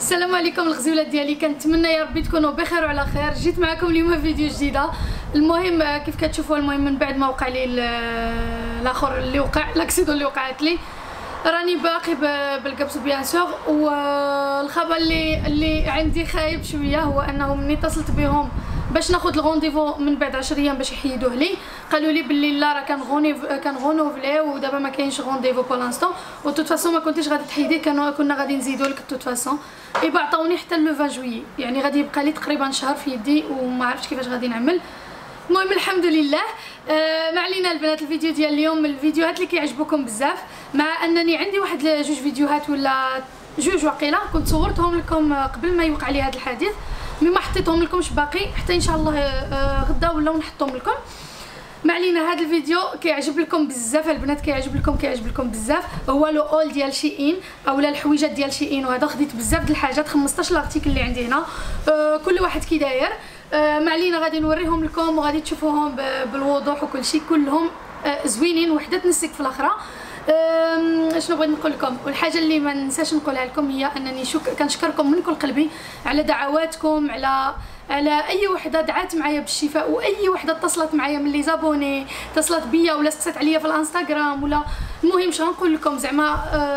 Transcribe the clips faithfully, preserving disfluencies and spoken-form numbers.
السلام عليكم الغزولات ديالي، كنتمنى يا ربي تكونوا بخير وعلى خير. جيت معكم اليوم فيديو جديده. المهم كيف كتشوفوا، المهم من بعد ما وقع لي الاخر اللي وقع لاكسيدون اللي وقعت لي، راني باقي بالقبص بيان سور. والخبر اللي اللي عندي خايب شويه هو انه مني اتصلت بهم باش ناخذ الغونديفو من بعد عشر ايام باش يحيدوه لي، قالوا لي باللي لا راه كان غونيف كان غونوفلي ودابا ما كاينش غونديفو بو لانستون، و توت فاسون ما كنتيش غادي تحيديه، كانوا كنا غادي نزيدوا لك توت فاسون. اي با عطاوني حتى لو عشرين جويي، يعني غادي يبقى لي تقريبا شهر في يدي وما عرفتش كيفاش غادي نعمل. المهم الحمد لله. آه ما علينا البنات، الفيديو ديال اليوم من الفيديوهات اللي كيعجبوكم بزاف، مع انني عندي واحد جوج فيديوهات ولا جوج واقيلا كنت صورتهم لكم قبل ما يوقع لي هذا الحادث، مي ما حطيتهم لكمش باقي حتى ان شاء الله آه غدا ولا نحطهم لكم. ما علينا، هذا الفيديو كيعجب لكم بزاف البنات، كيعجب لكم كيعجب لكم بزاف. هو لو اول ديال شيئين اولا الحويجات ديال شيئين، وهذا خديت بزاف د الحاجات، خمسطاش لارتيكل اللي عندي هنا، آه كل واحد كي داير. آه ما علينا، غادي نوريهم لكم وغادي تشوفوهم بالوضوح وكل شيء، كلهم آه زوينين، وحده تنسك في الاخرى. شنو بغيت نقول لكم، والحاجه اللي ما ننساش نقولها لكم هي انني شك... كنشكركم من كل قلبي على دعواتكم، على على اي وحده دعات معايا بالشفاء، واي وحده اتصلت معايا من لي زابوني، اتصلت بيا ولا سقسات عليا في الانستغرام ولا. المهم شنو نقول لكم، زعما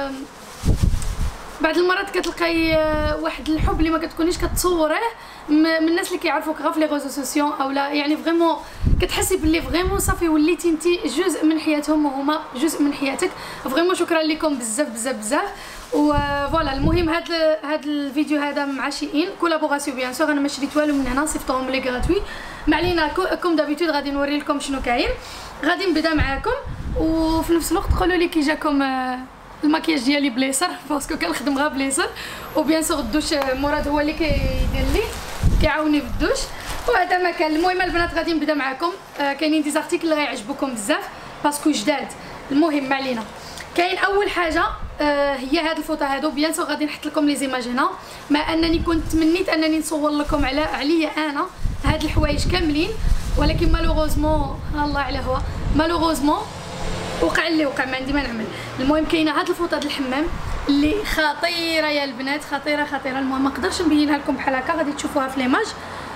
بعض المرات كتلقاي واحد الحب اللي ما كتكونيش كتصوريه من الناس اللي كيعرفوك غير في لي ريزو سوسيو اولا، يعني فريمون كتحسي باللي فريمون صافي وليتي انت جزء من حياتهم وهما جزء من حياتك. فريمون شكرا لكم بزاف بزاف بزاف. وفوالا المهم هاد هاد الفيديو هذا مع شيئين كولابوراسيون بيان سور، انا ما شريت والو من هنا، صيفطهم لي غراتوي. ما علينا، كوم دابيتود غادي نوري لكم شنو كاين. غادي نبدا معاكم، وفي نفس الوقت قولوا لي كي جاكم الماكياج ديالي بليسر، باسكو كنخدم غير بليسر. وبيان سور الدوش مراد هو اللي كيدير لي كيعاوني في الدوش، وهذا ما كان. المهم البنات غادي نبدا معاكم. آه كاينين دي زارتيكل اللي غيعجبوكم بزاف باسكو جداد. المهم ما علينا، كاين اول حاجه آه هي هاد الفوطه هادو. بيان سور غادي نحط لكم لي زيماج هنا، مع انني كنت تمنيت انني نصور لكم على عليا انا هاد الحوايج كاملين، ولكن مالوغوزمون الله على هو مالوغوزمون وقع اللي وقع، ما عندي ما نعمل. المهم كاينه هاد الفوطه ديال الحمام اللي خطيره يا البنات، خطيره خطيره. المهم ما نقدرش نبينها لكم بحال هكا، غادي تشوفوها في ليماج.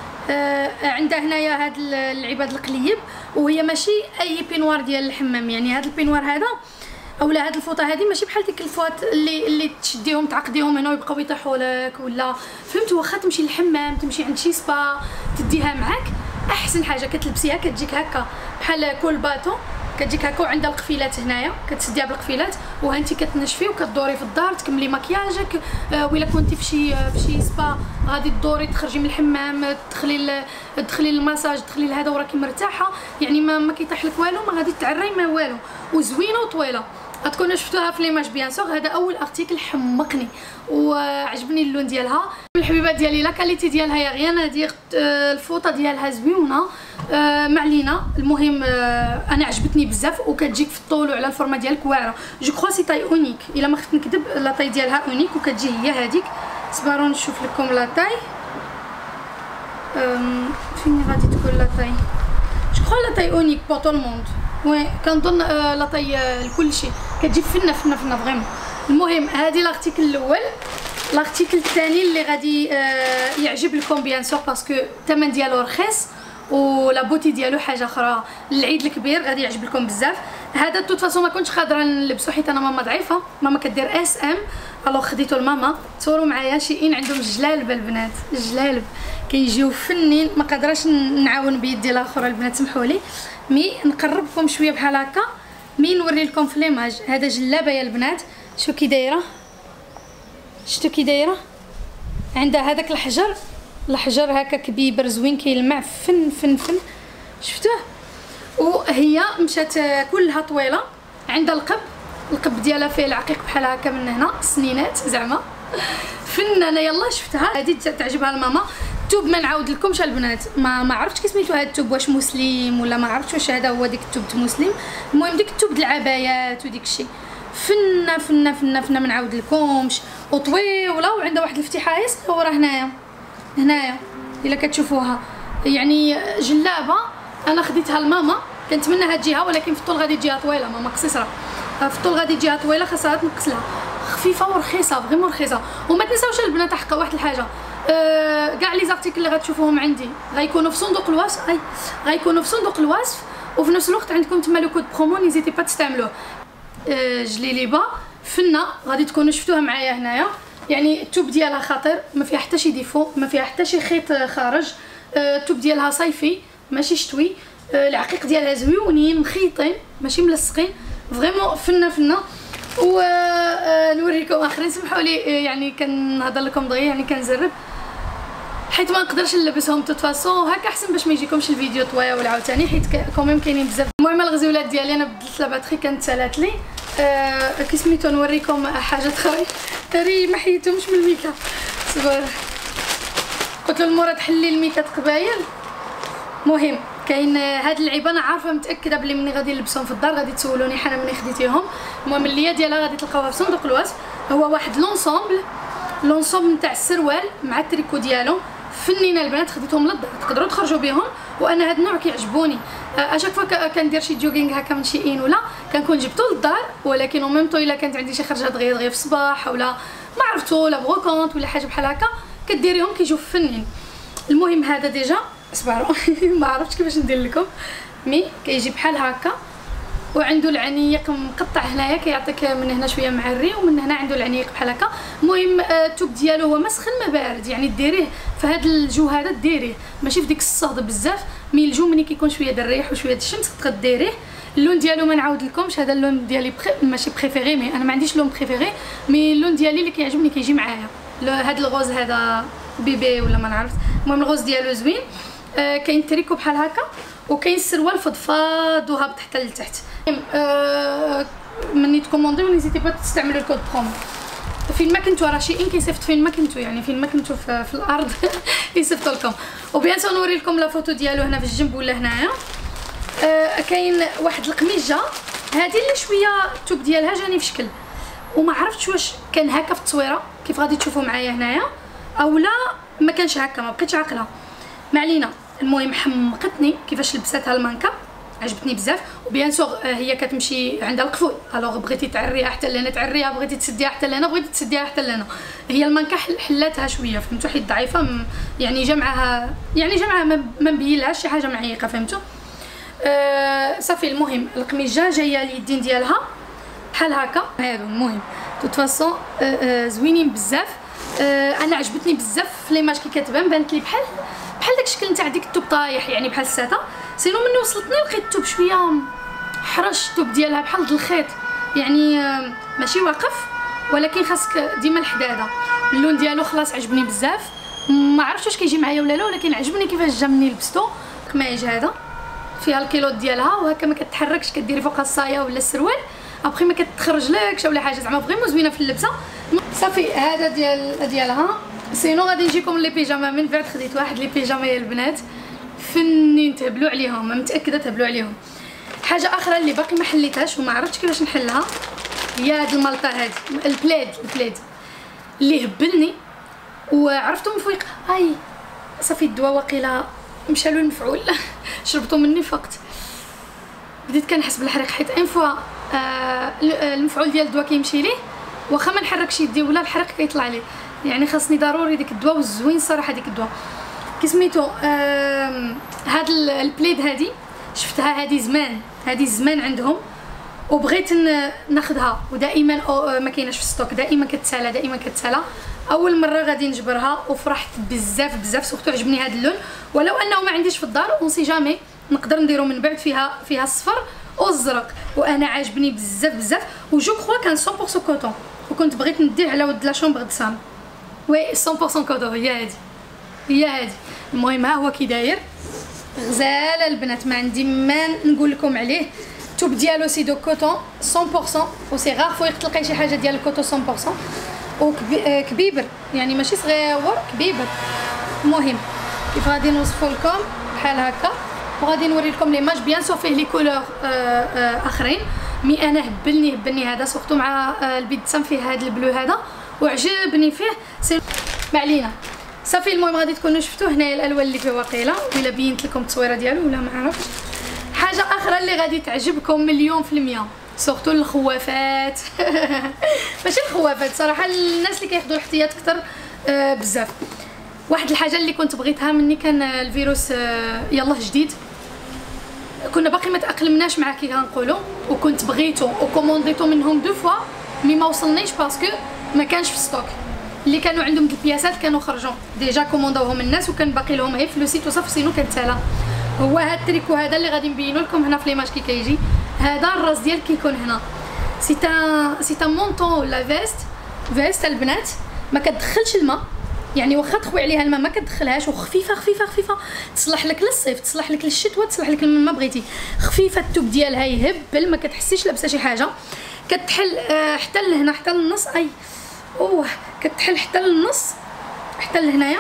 آه عندها هنايا هاد العباد القليب، وهي ماشي اي بينوار ديال الحمام، يعني هاد البينوار هذا اولا هاد الفوطه هذه ماشي بحال ديك الفوط اللي اللي تشديهم تعقديهم هنا ويبقاو يطيحوا لك، ولا فهمتوا، واخا تمشي للحمام تمشي عند شي سبا تديها معاك، احسن حاجه كتلبسيها كتجيك هكا بحال كول باتون، كتجيك هكا وعندها القفيلات هنايا، كتسديها بالقفيلات وها انت كتنشفي وكتدوري في الدار تكملي مكياجك. آه ولا كنتي في شي في شي سبا غادي تدوري تخرجي من الحمام تدخلي تدخلي للماساج تدخلي لهذا وراكي مرتاحه، يعني ما, ما كيطيح لك والو، ما غادي تعري ما والو، وزوينه وطويله. غتكونوا شفتوها في ليماج بيان سور. هذا اول ارتيكل حمقني وعجبني اللون ديالها. الحبيبات ديالي لا كاليتي ديالها يا غيان هذه، الفوطه ديالها زويونه. آه ما علينا. المهم آه انا عجبتني بزاف، وكتجيك في الطول وعلى الفورما ديالك واعره. جو كخوا سي طاي اونيك، الا ما خفت نكذب لا طاي ديالها اونيك، وكتجي هي هذيك. صبروا نشوف لكم لا طاي. فين غادي تكون لا طاي؟ جو كخوا لا طاي اونيك بور تو الموند. وي كنظن آه لا طاي آه لكل شيء، كتجي فنه فنه فنه فريمون. المهم هذه لارتيكل الاول. لارتيكل الثاني اللي غادي آه يعجب لكم بيان سور باسكو الثمن ديالو رخيص ولا بوتي ديالو حاجه اخرى. العيد الكبير غادي يعجب لكم بزاف. هذا توت فاسون ما كنتش قادره نلبسو حيت انا ماما ضعيفه، ماما كدير اس ام، الوغ خديتو لماما. تصوروا معايا شيئين عندهم الجلالب البنات، الجلالب كيجيو فنين، ما قادراش نعاون بيدي الاخرى البنات، سمحوا لي. مي نقربكم شويه بحال هكا، مي نوري لكم في ليماج. هذا جلابه يا البنات، شو كي دايره، شتو كي دايره، عندها هذاك الحجر الحجر هكا كبيبر زوين كيلمع فن فن فن، شفتوه. وهي مشات كلها طويله، عندها القب القب ديالها فيه العقيق بحال هكا من هنا، سنينات زعما فنانه. يلا شفتها هذه تعجبها الماما. التوب ما نعاود لكمش البنات، ما ما عرفتش كي سميتو هذا التوب، واش مسلم ولا ما عرفتش واش هذا هو ديك التوب مسلم. المهم ديك التوب د العبايات وديك الشيء فنه فنه فنه فنه ما نعاود لكمش، وطويله وعندها واحد الافتتاحيه صغيره هنايا هنايا الا كتشوفوها، يعني جلابه. انا خديتها لماما، كنتمنى هاد تجيها، ولكن في الطول غادي تجيها طويله، ماما قصيره في الطول غادي تجيها طويله، خاصها تنقص لها خفيفه ورخيصه فريمون رخيصه. وما تنساوش البنات حقا واحد الحاجه، أه كاع لي زارتيكل اللي غتشوفوهم عندي غيكونوا في صندوق الوصف، اي غيكونوا في صندوق الوصف، وفي نفس الوقت عندكم تما لو كود برومو نيزيتي با تستعملوه. أه جلي لي با فنه غادي تكونوا شفتوها معايا هنايا، يعني التوب ديالها خطير، ما فيها حتى شي ديفو، ما فيها حتى شي خيط خارج. أه التوب ديالها صيفي ماشي شتوي، أه العقيق ديالها زويونين مخيطين ماشي ملصقين، فريمون فنه فنه. ونوريكم اخرين، سمحوا لي يعني كنهضر لكم دغيا، يعني كنجرب حيت ما نقدرش نلبسهم توت فاسون هكا احسن باش ما يجيكمش الفيديو طويل ولا عاوتاني، حيت كوميم كاينين بزاف. المهم الغزولات ديالي انا بدلت لا باتري كانت سالات لي. أه كي سميتو نوريكم حاجات اخرين تري ما حيدتهمش من الميكا. صبر قلت له المراد حلي الميكات قبايل. مهم كاين هاد اللعيبه انا عارفه متاكده بلي ملي غادي نلبسهم في الدار غادي تسولوني حنا منين خديتيهم. المهم اللي ديالها غادي تلقاوها في صندوق الوصف. هو واحد لونسومبل لونسومبل نتاع السروال مع التريكو ديالو، فنينه البنات خديتهم للدار تقدروا تخرجوا بهم. وانا هاد النوع كيعجبوني، اشاك فوا كندير شي جوغينغ هكا من شي ان ولا كنكون جبتو للدار، ولكن ميم طو الا كانت عندي شي خرجه دغيا دغيا في الصباح ولا ما عرفتو ولا بغوكونط ولا حاجه بحال هكا كديريهم كيجيو فنين. المهم هذا ديجا اصبروا ما عرفتش كيفاش ندير لكم، مي كيجي بحال هكا وعنده العنيق مقطع هنايا كيعطيك من هنا شويه معري ومن هنا عنده العنيق بحال هكا. المهم التوب ديالو هو ما سخن ما بارد، يعني ديريه في هذا الجو هذا ديريه ماشي في ديك الصهد بزاف، مي الجو ملي كيكون شويه د الريح وشويه د الشمس تقدر ديريه. اللون ديالو ما نعاود لكمش، هذا اللون ديالي بخي... ماشي بريفيري، مي انا ما عنديش لون بريفيري، مي اللون ديالي اللي كيعجبني كيجي معايا هذا الغوز هذا بيبي ولا ما نعرف. المهم الغوز ديالو زوين. آه كاين تريكو بحال هكا وكاين السروال فضفاض وهابط حتى لتحت. آه مني تكومونديو نيزيتي با تستعملوا الكود برومو. فين ما كنتو راه شي ان كيصيفط فين ما كنتو، يعني فين ما كنتو في, في الارض يصيفطوا لكم. وبيان سور نوري لكم لا فوتو ديالو هنا في الجنب ولا هنايا. آه كاين واحد القميجه هذه اللي شويه التوب ديالها جاني في شكل، وما عرفتش واش كان هكا في التصويره كيف غادي تشوفوا معايا هنايا او لا ما كانش هكا، ما بقيتش عاقله، ما علينا. المهم حمقتني كيفاش لبساتها المانكا، عجبتني بزاف. وبيان سور هي كتمشي عندها القفول، الوغ بغيتي تعريها حتى لهنا تعريها، بغيتي تسديها حتى لهنا بغيتي تسديها حتى لهنا. هي المانكا حلاتها شويه فهمتوا، حيت ضعيفه يعني جمعها يعني جمعها ما مبينلهاش شي حاجه معيقه فهمتوا. آه صافي. المهم القميجه جايه اليدين ديالها بحال هكا هادو. المهم توت فاسون آه آه زوينين بزاف. آه انا عجبتني بزاف في ليماج كي كتبان، بانت لي بحال بحال داك الشكل نتاع ديك التوب طايح يعني بحال الساته. سينو مني وصلتني لقيت التوب شويه حرش، التوب ديالها بحال د الخيط يعني آه ماشي واقف، ولكن خاصك ديما الحداده. اللون ديالو خلاص عجبني بزاف، ما عرفتش واش كيجي معايا ولا لا، ولكن عجبني كيفاش جا مني لبستو. القمايج هذا فيها الكيلوط ديالها وهكا ما كتحركش، كديري فوقها الصايه ولا السروال ابخي ما كتخرج لكش ولا حاجه، زعما فريمون زوينه في اللبسه. صافي هذا ديال ديالها. سينو غادي نجيكم لي بيجاما من بعد. خديت واحد لي بيجاما يا البنات فنين تهبلوا عليهم، متاكده تهبلوا عليهم. حاجه اخرى اللي باقي ما حليتهاش وما عرفتش كيفاش نحلها هي هاد المالطه هادي البلاد البلاد اللي هبلني وعرفتو من فوق. هاي صافي الدواء واقيلا مشى له المفعول شربته مني فقط، بديت كنحس بالحريق حيت ان فوا آه المفعول ديال الدواء كيمشي ليه واخا ما نحركش يدي ولا الحريق كيطلع ليه، يعني خاصني ضروري ديك الدواء. والزوين صراحه ديك الدواء كي سميتو آه هاد البليد هادي شفتها هادي زمان، هادي زمان عندهم وبغيت ناخذها، ودائما ما كايناش في الستوك، دائما كتسالى دائما كتسالى. اول مره غادي نجبرها وفرحت بزاف بزاف، سورتو عجبني هذا اللون، ولو انه ما عنديش في الدار اون سي جامي نقدر نديرو من بعد فيها فيها الصفر والزرق، وانا عاجبني بزاف بزاف. وجو كخوا كان مية بالمية كوطون، وكنت بغيت نديه على ود لا شومبر دو سام. وي مية بالمية كوطون هي هادي هي هادي. المهم ها هو كي داير غزاله البنات، ما عندي ما نقول لكم عليه. التوب ديالو سي دو كوطون مية بالمية، وسي غار فوق تلقاي شي حاجه ديال الكوطون مية بالمية، وكبيبر يعني ماشي صغيور كبيبر. المهم كيف غادي نوصفو لكم بحال هكا، وغادي نوري لكم ليماج. بيان سور فيه لي كولور اخرين، مي انا هبلني هبلني هذا سورتو مع البيض سام فيه هذا البلو هذا وعجبني فيه. ما علينا صافي. المهم غادي تكونوا شفتوا هنايا الالوان اللي فيه واقيلا، الا بينت لكم التصويره ديالو ولا ما عرفتش. حاجه اخرى اللي غادي تعجبكم مليون في المية سورتو الخوافات ماشي الخوافات صراحه، الناس اللي كياخذوا الاحتياط اكثر آه بزاف. واحد الحاجه اللي كنت بغيتها مني كان الفيروس آه يلاه جديد، كنا باقي ما تاقلمناش معاه كي غنقولوا، وكنت بغيتو وكومونديتو منهم دو فوا مي ما وصلنيش باسكو ما كانش في ستوك. اللي كانوا عندهم البياسات كانوا خرجوا ديجا كوموندوهم الناس، وكان باقي لهم غير في لو سيت وصافي، سينو كنتالا. هو هاد التريكو هذا اللي غادي نبينو لكم هنا في ليماج كي كيجي، هذا الراس ديال كيكون هنا سي ان سي ان مونطون ولا فيست فيست البنات ما كتدخلش الماء، يعني واخا تخوي عليها الماء ما كتدخلهاش، وخفيفه خفيفه خفيفه تصلح لك للصيف، تصلح لك للشتوى، تصلح لك لما بغيتي. خفيفه التوب ديالها يهبل، ما كتحسيش لابسه شي حاجه، كتحل آه حتى لهنا حتى للنص، اي اوه كتحل حتى للنص حتى لهنايا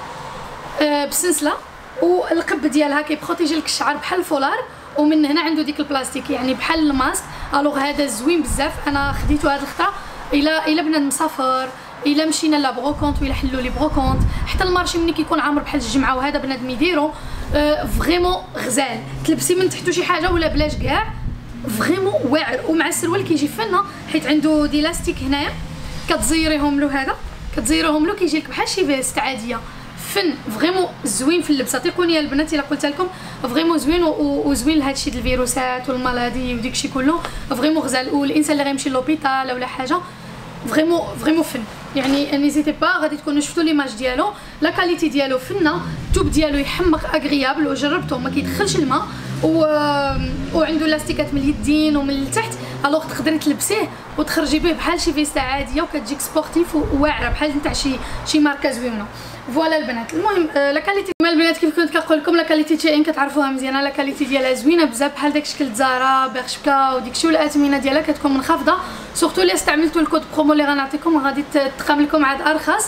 آه بسنسله، والقب ديالها كيبروتيجي لك الشعر بحال الفولار، ومن هنا عنده ديك البلاستيك يعني بحال الماسك. الوغ هذا زوين بزاف، انا خديته هاد الخطره الا الا بنا مسافر، الا مشينا لا بروكونط ولا حلوا لي بروكونط، حتى المارشي ملي كيكون عامر بحال الجمعه وهذا بنادم يديرو أه فريمون غزال، تلبسي من تحتو شي حاجه ولا بلاش كاع، فريمون واعر. ومع السروال كيجي فنه حيت عنده دي لاستيك هنايا كتزيريهم له، هذا كتزيريهم له كيجي لك بحال شي فيست عاديه، فن فريمون زوين في اللبسه. ثقوني البنات الا قلت لكم فريمون زوين، وزوين لهذا الشيء ديال الفيروسات والمالادي وديك الشيء كله، فريمون غزال. والانسان اللي غيمشي للوبيطال ولا حاجه فريمون فريمون فن، يعني نيزيتي با غادي تكونوا شفتوا ليماج ديالو، لا كاليتي ديالو فنه، التوب ديالو يحمق اغريابل، وجربته ما كيدخلش الماء، و... وعنده لاستيكات من اليدين ومن التحت، الوغ تقدري تلبسيه وتخرجي به بحال شي فيستا عاديه، وكتجيك سبورتيف وواعره بحال نتاع شي شي ماركه زوينه. فوالا البنات، المهم لا كاليتي مال البنات كيف كنت كنقول لكم، لا كاليتي تي ان كتعرفوها مزيانه، لا كاليتي ديالها زوينه بزاف بحال داك الشكل زارا بيرشكا وديك شي، والاثمنه ديالها كتكون منخفضه، سورتو الا استعملتوا الكود برومو اللي غنعطيكم غادي تقام لكم عاد ارخص.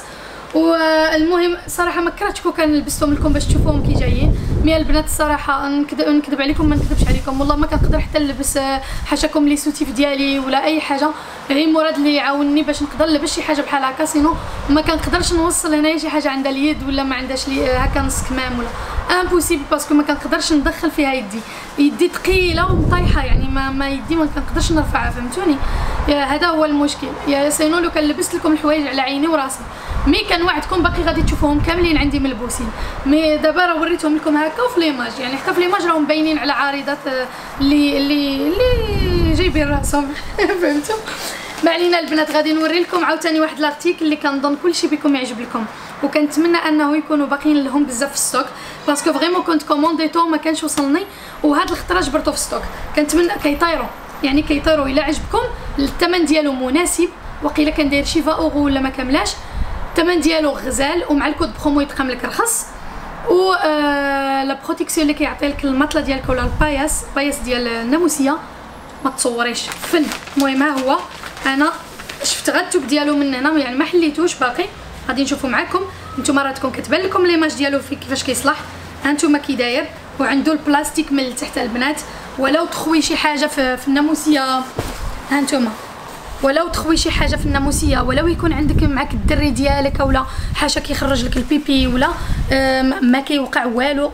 والمهم صراحه ما كرهتكم كان لبستهم لكم باش تشوفوهم كي جايين، مي البنات الصراحه نكذب نكذب عليكم ما نكذبش عليكم، والله ما كنقدر حتى نلبس حاشاكم لي سوتيف ديالي ولا اي حاجه، غير مراد اللي يعاونني باش نقدر نلبس شي حاجه بحال هكا، سينو ما كنقدرش نوصل هنايا شي حاجه عندها اليد ولا ما عندهاش لي هكا نص كمام ولا امبوسيبل، باسكو ما كنقدرش ندخل فيها يدي، يدي ثقيله ومطيحه، يعني ما, ما يدي ما كنقدرش نرفعها، فهمتوني؟ هذا هو المشكل. يا سينو لو كان لبست لكم الحوايج على عيني وراسي، مي كنوعدكم باقي غادي تشوفوهم كاملين عندي ملبوسين، مي دابا راه وريتهم لكم هكا وفي ليماج، يعني حتى في ليماج راهم باينين على عارضات اللي اللي اللي جايبين راسهم فهمتوا؟ ما علينا البنات، غادي نوري لكم عاوتاني واحد لارتيكل اللي كنظن كلشي بكم يعجب لكم، وكنتمنى انه يكونوا باقيين لهم بزاف في الستوك، باسكو فريمون كنت كومونديتو ما كانش وصلني، وهاد الخطره جبرته في الستوك، كنتمنى كيطيروا يعني كيطيروا. الا عجبكم الثمن ديالو مناسب، وقيلا كان داير شي عشرين اورو ولا ما كاملاش، الثمن ديالو غزال، ومع الكود برومو يتقام لك رخص، و آه لا بروتيكسيون اللي كيعطي لك المطله ديالك ولا الباياس باياس ديال الناموسيه ما تصوريش فن. المهم ها هو، انا شفت غير التوب ديالو من هنا، يعني ما حليتوش باقي، غادي نشوفوا معكم. نتوما راه تكون كتبان لكم ليماج ديالو في كيفاش كيصلح، ها نتوما كي داير، وعنده البلاستيك من التحت البنات، ولو تخوي شي حاجه في, في الناموسيه، ها نتوما ولو تخوي شي حاجه في الناموسيه، ولو يكون عندك معك الدري ديالك ولا حاجه كيخرج لك البيبي ولا ما كيوقع والو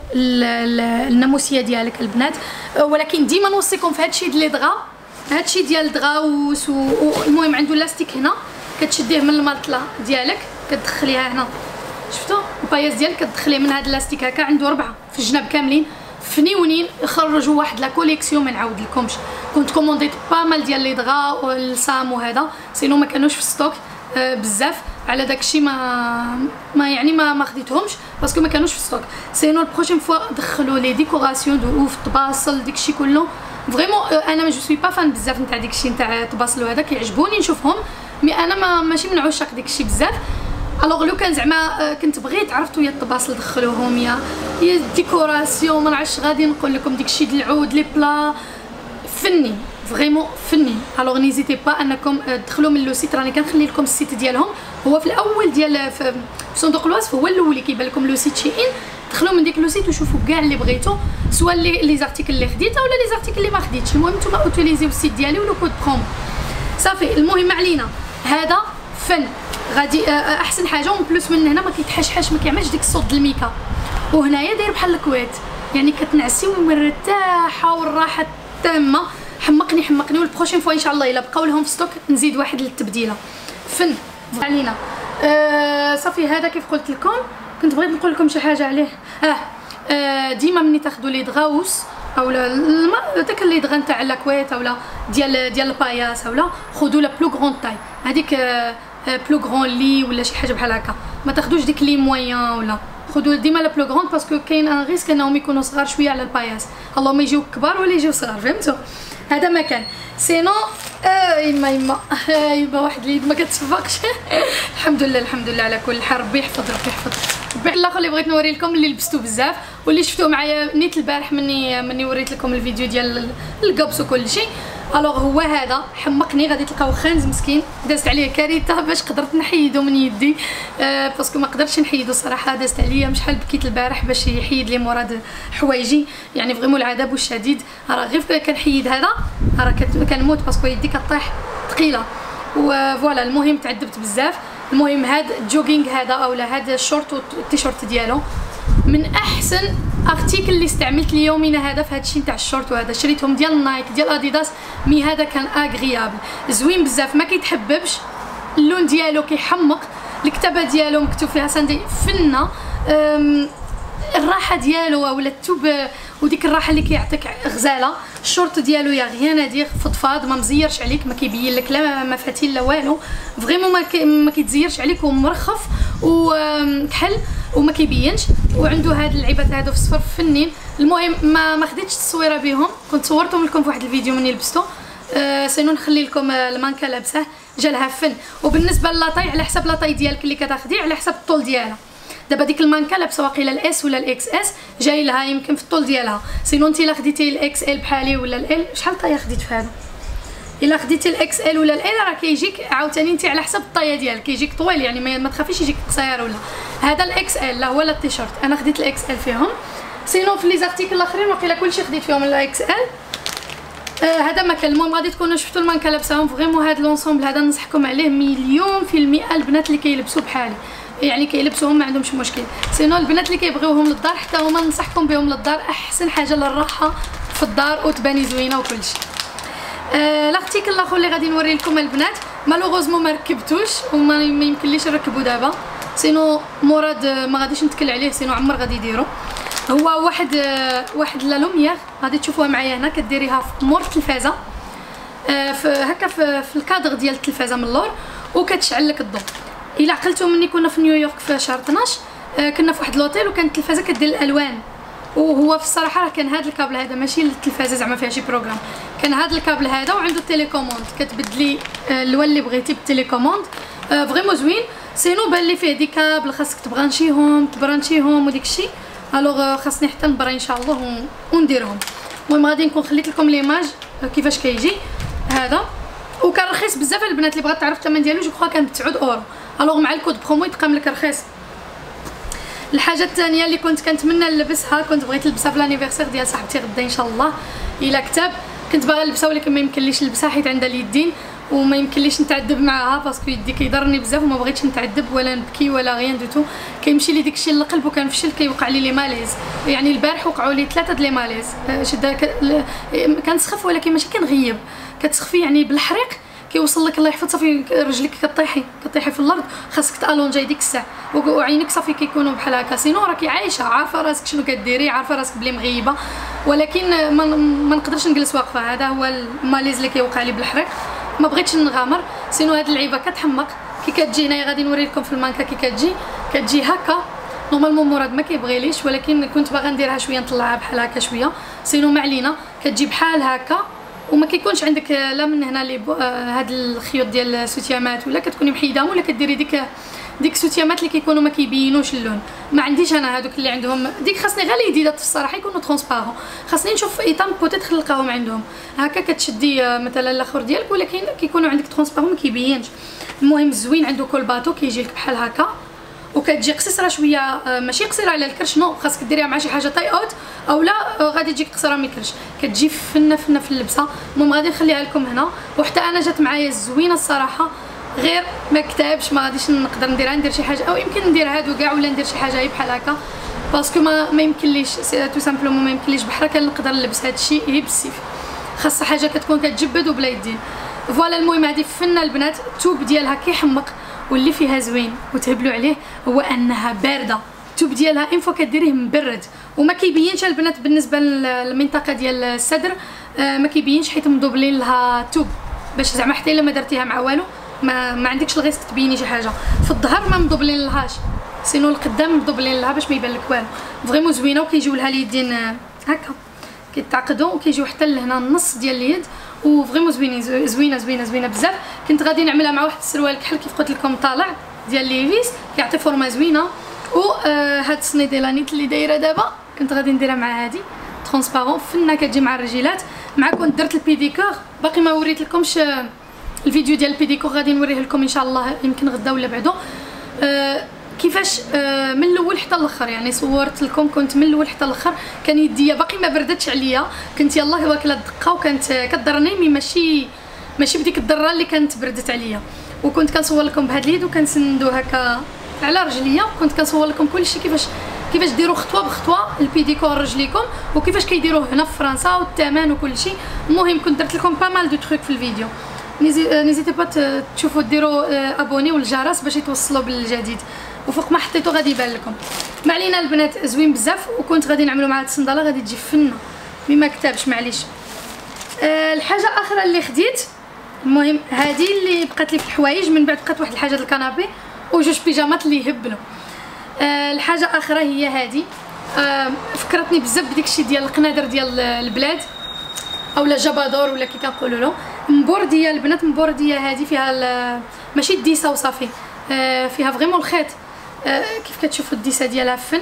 الناموسيه ديالك البنات. ولكن ديما نوصيكم في هادشي ديال دغا، هادشي ديال دغاوس، والمهم عنده لاستيك هنا كتشديه من المرطله ديالك كتدخليها هنا، شفتوا الباياس ديالك كتدخليه من هاد اللاستيك هكا، عنده ربعه في الجناب كاملين فنيونين، خرجوا واحد لا كوليكسيون ما نعاود لكمش، كنت كومونديت با مال ديال لي دغا والسام وهذا، سينو ما كانوش في ستوك آه بزاف، على داكشي ما ما يعني ما ما خديتهمش باسكو ما كانوش في ستوك. سينو البروشين فوا دخلوا لي ديكوراسيون دو اوف، طباصل داكشي كله فريمون. آه انا ما جو سوي با فان بزاف نتاع داكشي نتاع طباصل وهذا، كيعجبوني نشوفهم، مي انا ما ماشي من عشاق داكشي بزاف. الوغ لو كان زعما كنت بغيت عرفتوا يا الطباصل دخلوهم يا يا الديكوراسيون ما نعرفش غادي نقول لكم داكشي د العود لي بلا فني فريمون فني. الوغ نيزيتي با انكم تدخلوا من لو سيت، راني كنخلي لكم السيت ديالهم، هو في الاول ديال في صندوق الوصف، هو الاول اللي كيبان لكم لو سيت شي ان، دخلوا من ديك لو سيت وشوفوا كاع اللي بغيتو، سواء لي لي زارتيكل اللي خديتها ولا لي زارتيكل اللي ما خديتش، المهم نتوما اوتيليزيو السيت ديالي ولو كود برومو صافي. المهم علينا هذا فن غادي احسن حاجه، ومن بلوس من هنا ما كيتحشحش، ما كيعملش ديك الصوت د الميكا، وهنايا داير بحال الكويت، يعني كتنعسي ومرتاحه والراحه التامه. حمقني حمقني والبروشين فوا ان شاء الله الا بقاو لهم في ستوك نزيد واحد للتبديله فن علينا. آه صافي هذا كيف قلت لكم. كنت بغيت نقول لكم شي حاجه عليه. اه, آه ديما ملي تاخذوا لي دغاوس اولا داك اللي دغا نتاع لاكويت اولا ديال ديال الباياس اولا خذوا لا بلو غرون تاي هذيك آه بلو غرون لي ولا شي حاجه بحال هكا. ما تاخذوش ديك لي موين ولا خذوا ديما لا بلو غرون باسكو كاين ان ريسك انهم يكونوا صغار شويه على الباياس. اللهم يجيو كبار ولا يجيو صغار فهمتوا. هذا ما كان سينو آه يما يما آه يما واحد اليد ما كتصفقش. الحمد لله الحمد لله على كل حال. ربي يحفظ ربي يحفظ. ربي الاخر اللي بغيت نوري لكم اللي لبستو بزاف واللي شفتوه معايا نيت البارح مني مني وريت لكم الفيديو ديال القبص وكل شيء. الوغ هو هذا حمقني. غادي تلقاو خانز مسكين دازت عليه كارثه باش قدرت نحيدو من يدي آه باسكو ما قدرتش نحيدو الصراحه. دازت عليا شحال بكيت البارح باش يحيد لي مراد حوايجي يعني فريمون العذاب الشديد. راه غير كنحيد هذا راه كنموت باسكو يدي كطيح ثقيله وفوالا. المهم تعذبت بزاف. المهم هاد الجوغينغ هذا اولا هذا الشورت والتيشورت ديالو من احسن ارتيكل اللي استعملت اليومين هذا في هذا الشيء نتاع الشورت. وهذا شريتهم ديال نايك ديال اديداس مي هذا كان اغريابل زوين بزاف ما كيتحببش. اللون ديالو كيحمق. الكتابه ديالو مكتوب فيها ساندي فنه. الراحه ديالو اولا التوب وديك الراحه اللي كيعطيك غزاله. الشورت ديالو يا غيان هادير فضفاض ما مزيرش عليك ما كيبين لك لا مفاتيل لا والو فريمون ما, كي ما كيتزيرش عليك ومرخف وكحل وما كيبينش. وعنده هاد اللعيبات هادو في الصفر فنين. المهم ما ما خديتش التصويره بهم كنت صورتهم لكم في واحد الفيديو مني لبستو. أه سينو نخلي لكم المانكا لابسه جا لها فن. وبالنسبه لاطاي على حسب لاطاي ديالك اللي كتاخدي على حسب الطول ديالها. دابا ديك المانكا لابسه واقيلا الاس ولا الاكس اس جاي لها يمكن في الطول ديالها. سينو انت الا خديتي الاكس ال بحالي ولا ال شحال طايه خديت في هذا. الا خديتي الاكس ال ولا ال راه كيجيك عاوتاني انت على حسب الطايه ديالك كيجيك طويل يعني ما تخافيش يجيك قصير ولا. هذا الاكس ال لا هو لا التيشيرت انا خديت الاكس ال فيهم. سينو في لي زارتيكل الاخرين واقيلا كلشي خديت فيهم الاكس ال. آه هذا ما كان. المهم غادي تكونوا شفتوا المانكا لابساهم فريمون. هذا لونسومبل هذا ننصحكم عليه مليون في المئه. البنات اللي كيلبسوا بحالي يعني كيلبسوهم ما عندهمش مشكل. سينو البنات اللي كيبغيوهم للدار حتى هما ننصحكم بهم للدار. احسن حاجه للراحه في الدار وتباني زوينه وكلشي. آه الارتيكل الاخر اللي غادي نوري لكم البنات مالوغوزمون ما ركبتوش وما يمكنليش نركبو دابا. سينو مراد ما غاديش نتكل عليه سينو عمر غادي يديرو. هو واحد آه واحد لا لوميير غادي تشوفوها معايا هنا كديريها في مور التلفازه آه هكا في, في الكادر ديال التلفازه من اللور وكتشعل لك الضوء. الا عقلتوا مني كنا في نيويورك في شهر اثناش آه كنا في واحد لوطيل وكانت التلفازه كدير الالوان. وهو في الصراحه راه كان هذا الكابل هذا ماشي للتلفازه زعما فيها شي بروغرام. كان هذا الكابل هذا وعنده التيليكوموند كتبدلي آه اللون اللي بغيتي بالتيليكوموند. آه فريمون زوين. سينو بان لي فيه دي كابل خاصك تبرانشيهم تبرانشيهم وديك الشيء. الوغ خاصني حتى نبرا ان شاء الله ونديرهم. المهم غادي نكون خليت لكم ليماج كيفاش كيجي هذا. وكان رخيص بزاف البنات اللي بغات تعرف الثمن ديالو جو كخوا كان ب تسعة اورو. الوغ مع الكود برومو يتقام لك رخيص. الحاجه الثانيه اللي كنت كنتمنى نلبسها كنت بغيت نلبسها في لانيفرسير ديال صاحبتي غدا ان شاء الله الى كتاب. كنت باغا نلبسها ولكن ما يمكنليش نلبسها حيت عندها اليدين وما يمكنليش نتعذب معاها باسكو يدي كيضرني بزاف وما بغيتش نتعذب ولا نبكي ولا غيان دو تو. كيمشي لي داكشي للقلب وكنفشل كيوقع لي لي ماليز. يعني البارح وقعوا لي ثلاثه د لي ماليز. شدا كنسخف ولكن ماشي كنغيب كتسخفي يعني بالحريق كيوصل لك الله يحفظ صافي رجلك كطيحي كطيحي في الارض خاصك تالونجي ديك الساعه وعينك صافي كيكونوا بحال هكا. سينو راكي عايشه عارفه راسك شنو كديري عارفه راسك بلي مغيبه ولكن ما, ما نقدرش نجلس واقفه. هذا هو الماليز اللي كيوقع لي بالحريق ما بغيتش نغامر. سينو هاد اللعيبه كتحمق كي كتجي هنايا غادي نوري لكم في المانكا كي كتجي كتجي هكا. نورمالمون مراد ما كيبغيليش ولكن كنت باغا نديرها شويه نطلعها بحال هكا شويه. سينو ما علينا كتجي بحال هكا وما كيكونش عندك لا من هنا لي هاد الخيوط ديال السوتيامات ولا كتكوني محيداهم ولا كديري ديك ديك السوتيامات اللي كيكونوا ما كيبينوش اللون. ما عنديش انا هادوك اللي عندهم ديك خاصني غير اليديدات في الصراحه يكونوا ترونسبارون. خاصني نشوف ايطام بوتيت نلقاهم عندهم هكا كتشدي مثلا الاخر ديالك ولكن كيكونوا عندك ترونسبارون ما كيبينش. المهم زوين عنده كول باطو كيجي لك بحال هكا وكتجي قصيره شويه ماشي قصيره على الكرش نو خاصك ديريها مع شي حاجه طاي اوت اولا غادي تجيك قصيره من الكرش كتجي فنه فنه في اللبسه. المهم غادي نخليها لكم هنا وحتى انا جات معايا زوينه الصراحه غير ما كتابش ما غاديش نقدر نديرها ندير شي حاجه او يمكن ندير هادو كاع ولا ندير شي حاجه بحال هكا باسكو ما, ما يمكنليش تو سامبلومون ما يمكنليش بحال هكا نقدر نلبس هادشي غير بالسيف. خاصها حاجه كتكون كتجبد وبلا يدين. فوالا المهم هذه فنه البنات، التوب ديالها كيحمق واللي فيها زوين وتهبلوا عليه هو انها بارده. التوب ديالها اين فوا كديريه مبرد وما كيبينش البنات بالنسبه للمنطقه ديال الصدر، آه ما كيبينش حيت مدوبلين لها توب باش زعما حتى الا ما درتيها مع والو ما, ما عندكش الغيسك تبيني شي حاجه. في الظهر ما مدوبلين لهاش، سينو القدام مدوبلين لها باش ما يبان لك والو. فريمون زوينه وكيجيو لها اليدين هكا كيتعقدوا وكيجيو حتى لهنا النص ديال اليد، وفريمون زوينين زوينه زوينه زوينه بزاف. كنت غادي نعملها مع واحد السروال كحل كيف قلت لكم طالع ديال ليفيس كيعطي فورما زوينه. و آه هاد السنيديلانيت اللي دايره دابا كنت غادي نديرها مع هادي ترونسبارون فنه كتجي مع الرجيلات. مع كنت درت البيديكور باقي ما وريت لكمش الفيديو ديال البيديكور، غادي نوريه لكم ان شاء الله يمكن غدا ولا بعدو آه كيفاش آه من الاول حتى الاخر. يعني صورت لكم كنت من الاول حتى الاخر، كان يديا باقي ما بردتش عليا، كنت يلاه واكله الدقه وكانت كضرني مي ماشي ماشي بديك الضره اللي كانت بردت عليا. وكنت كنصور لكم بهاد اليد وكنسندو هكا على رجليا، وكنت كنصور لكم كلشي كيفاش كيفاش ديروا خطوه بخطوه البيديكور رجليكم وكيفاش كيديروه هنا في فرنسا والثمن وكلشي. المهم كنت درت لكم با مال دو تروك في الفيديو، نيزيتي با تشوفوا ديروا ابوني والجرس باش يتوصلوا بالجديد، وفوق ما حطيتو غادي يبان لكم. ما علينا البنات زوين بزاف، وكنت غادي نعملوا مع هاد الصنداله غادي تجي فنه مي ما كتبش معليش. أه الحاجه الاخرى اللي خديت المهم هذه اللي بقات لي في الحوايج، من بعد بقات واحد الحاجه الكنابي وجوج بيجامات اللي يهبلوا. أه الحاجه الاخرى هي هذه، أه فكرتني بزاف بديك ديال القنادر ديال البلاد اولا جبادور ولا كي كنقولوا له مبورديه البنات. مبورديه هذه فيها ماشي الديسه وصافي، أه فيها فريمون الخيط، أه كيف كتشوفوا الديسه ديالها فن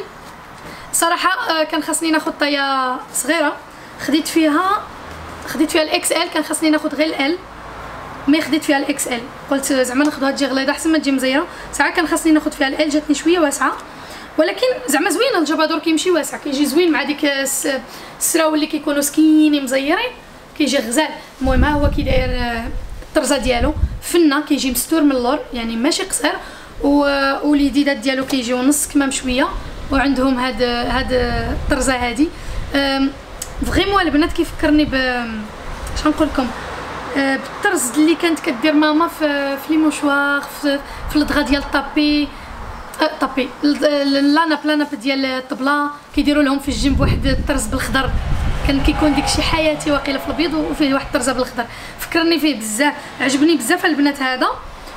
صراحه. أه كان خاصني ناخذ طايه صغيره، خديت فيها خديت فيها الاكس ال، كان خاصني ناخذ غير ال مي خديت فيها الاكس ال، قلت زعما ناخذها تجي غليظه احسن ما تجي مزيره. ساعه كان خاصني ناخذ فيها ال، جاتني شويه واسعه ولكن زعما زوينه. الجبادور كيمشي واسع كيجي زوين مع ديك السراول اللي كيكونوا سكيني مزيرين كيجي غزال. المهم ها هو كي داير الطرزه ديالو فنه، كيجي مستور من اللور يعني ماشي قصير، واليديدات ديالو كيجيو نص كمام شويه وعندهم هاد هاد الطرزه هادي. فريمون البنات كيفكرني ب اش غنقول لكم بالطرز اللي كانت كدير ماما في في لي موشوار في, في الدغا ديال الطابي أه طابي لاناب لاناب ديال الطبله كيديروا لهم في الجنب واحد الطرز بالخضر، كان كيكون ديكشي حياتي واقيلا في الابيض وفيه واحد الطرزه بالخضر. فكرني فيه بزاف، عجبني بزاف البنات هذا.